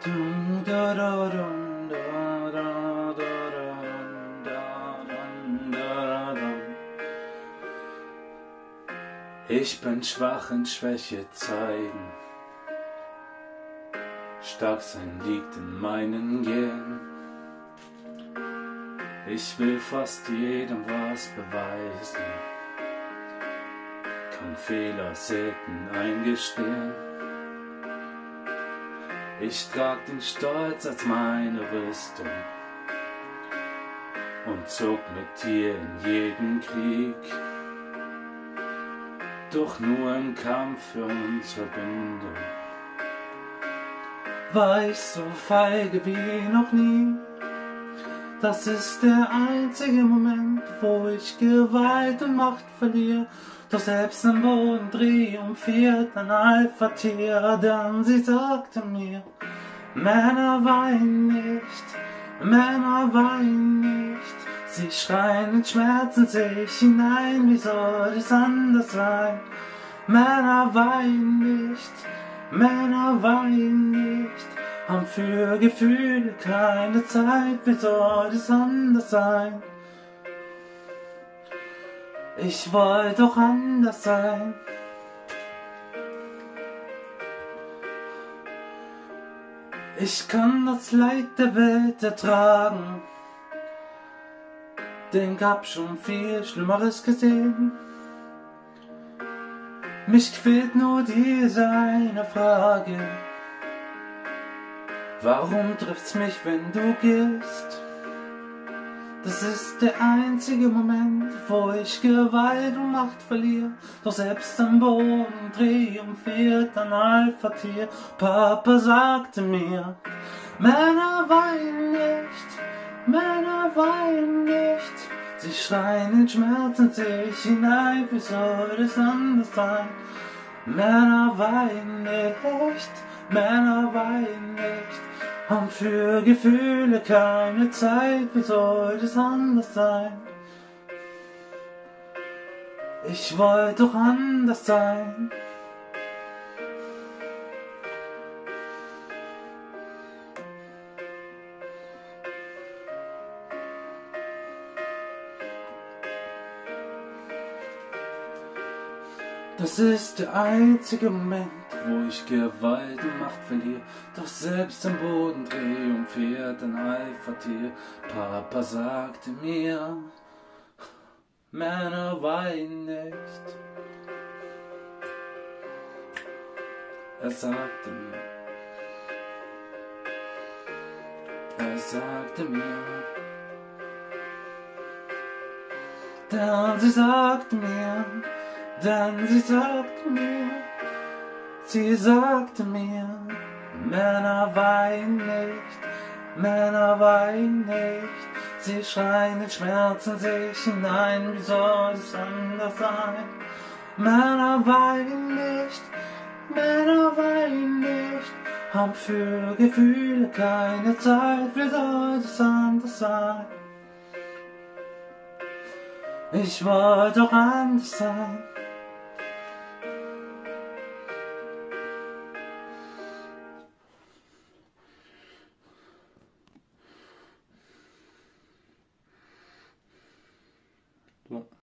Dum, da, da, dum, da, da, da, dum, da, dum, da, dum. Ich bin schwach in Schwäche zeigen. Stark sein liegt in meinen Genen. Ich will fast jedem was beweisen, kann Fehler selten eingestehen. Ich trag den Stolz als meine Rüstung und zog mit dir in jeden Krieg. Doch nur im Kampf für unsere Bindung war ich so feige wie noch nie. Das ist der einzige Moment, wo ich Gewalt und Macht verliere. Doch selbst am Boden triumphiert ein Alpha-Tier, denn sie sagte mir: Männer weinen nicht, Männer weinen nicht. Sie schreien in Schmerzen sich hinein, wie soll es anders sein? Männer weinen nicht, Männer weinen nicht, haben für Gefühle keine Zeit, wie soll es anders sein? Ich wollte doch anders sein. Ich kann das Leid der Welt ertragen, denn hab schon viel Schlimmeres gesehen. Mich quält nur diese eine Frage: Warum trifft's mich, wenn du gehst? Das ist der einzige Moment, wo ich Gewalt und Macht verliere. Doch selbst am Boden triumphiert ein Alpha-Tier. Papa sagte mir: Männer weinen nicht, Männer weinen nicht. Sie schreien in Schmerzen sich hinein, wie soll es anders sein? Männer weinen nicht, Männer weinen nicht, haben für Gefühle keine Zeit, wie soll es anders sein? Ich wollte doch anders sein. Das ist der einzige Moment, wo ich Gewalt und Macht verliere. Doch selbst am Boden triumphiert ein Alpha-Tier. Papa sagte mir: Männer weinen nicht. Er sagte mir, denn sie sagte mir, sie sagte mir, Männer weinen nicht, Männer weinen nicht. Sie schreien in Schmerzen sich hinein, wie soll es anders sein? Männer weinen nicht, Männer weinen nicht, haben für Gefühle keine Zeit, wie soll es anders sein? Ich wollte doch anders sein. So.